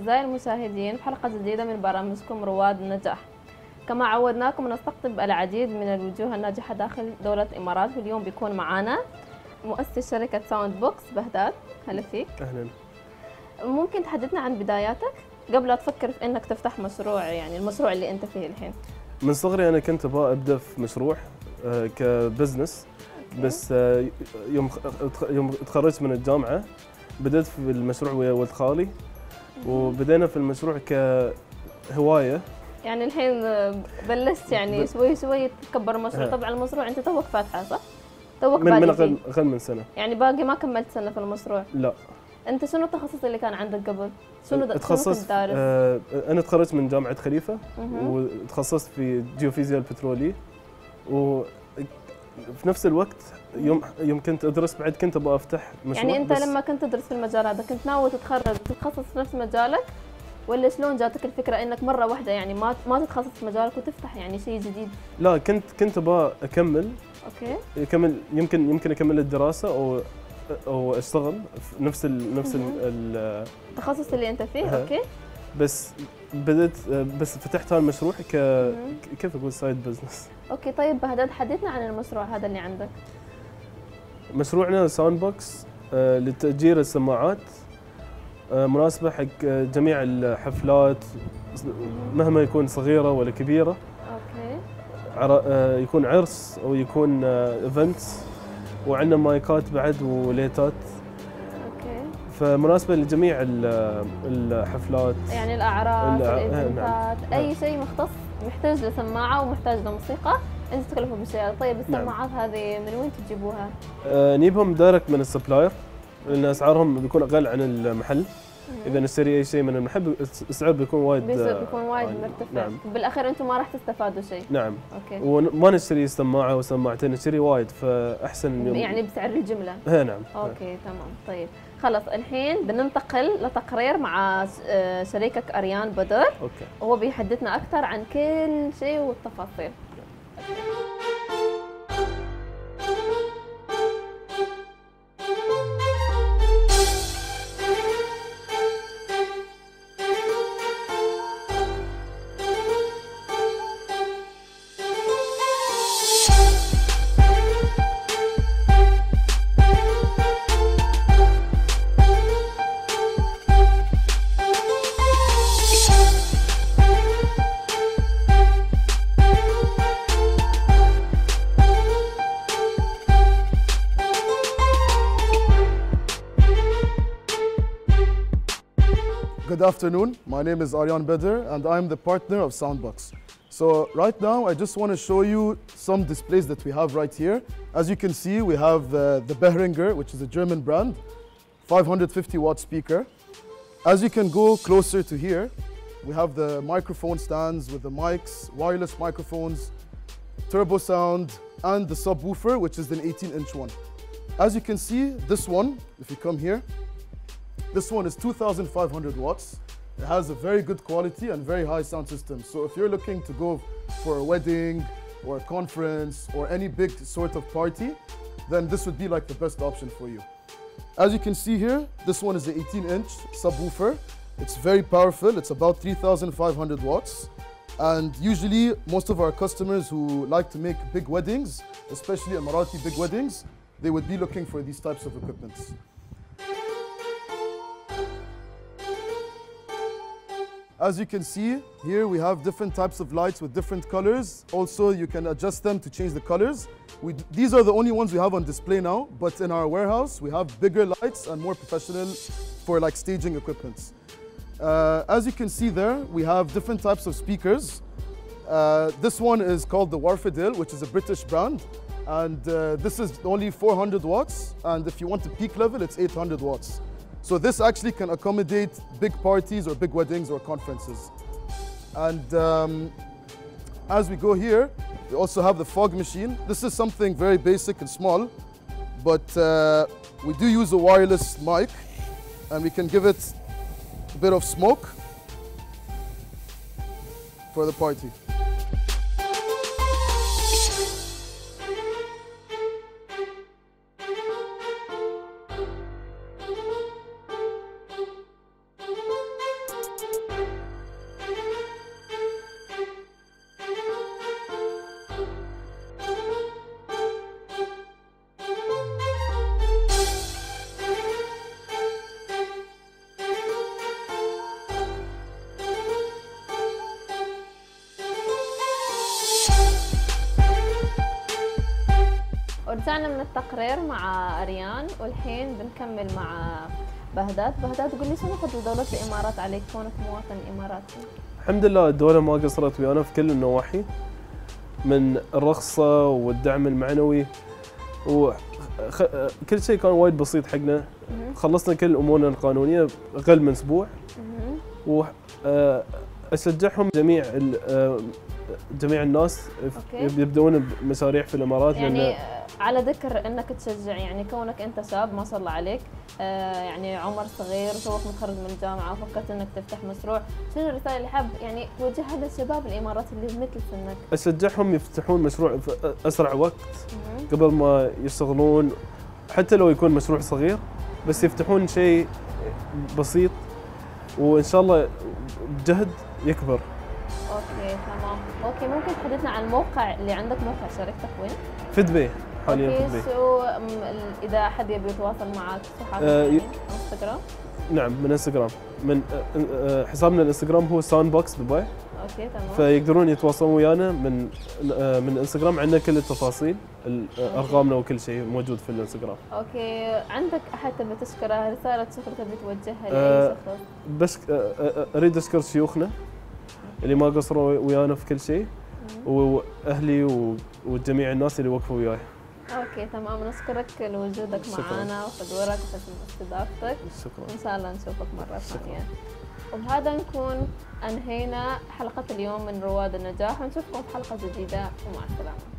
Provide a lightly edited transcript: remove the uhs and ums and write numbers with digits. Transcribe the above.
أعزائي المشاهدين في حلقة جديدة من برامجكم رواد النجاح. كما عودناكم نستقطب العديد من الوجوه الناجحة داخل دولة الإمارات، واليوم بيكون معنا مؤسس شركة ساوند بوكس بهداد. هلا فيك. أهلا. ممكن تحدثنا عن بداياتك قبل لا تفكر في إنك تفتح مشروع، يعني المشروع اللي أنت فيه الحين؟ من صغري أنا كنت أبغى أبدأ في مشروع كبزنس، بس يوم تخرجت من الجامعة بدأت في المشروع ويا ولد خالي، وبدأنا في المشروع كهواية. يعني الحين بلشت يعني شوي شوي تكبر المشروع. طبعا المشروع أنت توك فاتحه صح؟ توك من أقل من سنة. يعني باقي ما كملت سنة في المشروع؟ لا. أنت شنو التخصص اللي كان عندك قبل؟ شنو تخصصت؟ أنا تخرجت من جامعة خليفة وتخصصت في جيوفيزياء البترولي، وفي نفس الوقت يوم كنت أدرس بعد كنت أبغى أفتح مشروع. يعني أنت لما كنت تدرس في المجال هذا كنت ناوي تتخرج وتتخصص في نفس مجالك، ولا شلون جاتك الفكرة إنك مرة واحدة يعني ما تتخصص في مجالك وتفتح يعني شيء جديد؟ لا، كنت أبغى أكمل. أوكي. يمكن أكمل الدراسة أو أشتغل في نفس التخصص اللي أنت فيه. أوكي. بس فتحت هذا المشروع كيف أقول سايد بزنس. أوكي. طيب بهداد حدثنا عن المشروع هذا اللي عندك. مشروعنا ساوند بوكس لتأجير السماعات، مناسبة حق جميع الحفلات مهما يكون صغيرة ولا كبيرة. أوكي. يكون عرس أو يكون ايفنتس، وعندنا مايكات بعد وليتات. أوكي. فمناسبة لجميع الحفلات، يعني الأعراس، الإيفنتات، نعم. أي شيء مختص محتاج لسماعة ومحتاج لموسيقى أنت تكلفوا بالسيارة. طيب السماعات هذه من وين تجيبوها؟ نجيبهم دايركت من السبلاير، لأن أسعارهم بيكون أقل عن المحل. إذا نشتري أي شيء من المحل السعر بيكون وايد مرتفع. نعم. بالأخير أنتم ما راح تستفادوا شيء. نعم. أوكي. وما نشتري سماعة وسماعتين، نشتري وايد، فأحسن يعني بسعر الجملة. نعم. أوكي تمام. طيب خلاص الحين بننتقل لتقرير مع شريكك أريان بدر. أوكي. وهو بيحدثنا أكثر عن كل شيء والتفاصيل. Good afternoon, my name is Aryan Beder and I'm the partner of Soundbox. So right now I just want to show you some displays that we have right here. As you can see, we have the Behringer, which is a German brand, 550 watt speaker. As you can go closer to here, we have the microphone stands with the mics, wireless microphones, turbo sound, and the subwoofer, which is an 18-inch one. As you can see, this one, if you come here, this one is 2,500 watts. It has a very good quality and very high sound system. So if you're looking to go for a wedding or a conference or any big sort of party, then this would be like the best option for you. As you can see here, this one is the 18-inch subwoofer. It's very powerful. It's about 3,500 watts. And usually most of our customers who like to make big weddings, especially Emirati big weddings, they would be looking for these types of equipments. As you can see, here we have different types of lights with different colors. Also, you can adjust them to change the colors. These are the only ones we have on display now, but in our warehouse, we have bigger lights and more professional for like staging equipments. As you can see there, we have different types of speakers. This one is called the Warfadil, which is a British brand. And this is only 400 watts. And if you want the peak level, it's 800 watts. So this actually can accommodate big parties or big weddings or conferences. And as we go here, we also have the fog machine. This is something very basic and small, but we do use a wireless mic and we can give it a bit of smoke for the party. رجعنا من التقرير مع أريان، والحين بنكمل مع بهداد. بهداد قول لي شنو فضل دولة الإمارات عليك كونك مواطن إماراتي؟ الحمد لله الدولة ما قصرت ويانا في كل النواحي، من الرخصة والدعم المعنوي كل شيء كان وايد بسيط حقنا. خلصنا كل امورنا القانونيه اقل من اسبوع. واشجعهم جميع الناس يبدون بمشاريع في الامارات. يعني على ذكر انك تشجع، يعني كونك انت شاب ما شاء الله عليك، يعني عمر صغير توك متخرج من الجامعه وفكرت انك تفتح مشروع، شنو الرساله اللي حاب يعني توجهها للشباب الامارات اللي مثل سنك؟ اشجعهم يفتحون مشروع في اسرع وقت قبل ما يشتغلون، حتى لو يكون مشروع صغير بس يفتحون شيء بسيط وان شاء الله بجهد يكبر. اوكي تمام. اوكي ممكن تحدثنا عن الموقع اللي عندك؟ موقع شركتك وين؟ في دبي حاليا. في دبي. شو اذا احد يبي يتواصل معك صحابك انستغرام؟ نعم من انستغرام، من حسابنا الانستغرام هو ساوندبوكس دبي. اوكي تمام. فيقدرون يتواصلون ويانا من انستغرام، عندنا كل التفاصيل ارقامنا وكل شيء موجود في الانستغرام. اوكي عندك احد تبي تشكره، رساله شكر تبي توجهها لاي شخص؟ بس اريد اشكر شيوخنا اللي ما قصروا ويانا في كل شيء، واهلي وجميع الناس اللي وقفوا وياي. اوكي تمام، نشكرك لوجودك معنا وحضورك وحسن استضافتك. شكرا. ان شاء الله نشوفك مره ثانيه. وبهذا نكون انهينا حلقه اليوم من رواد النجاح، ونشوفكم في حلقه جديده ومع السلامه.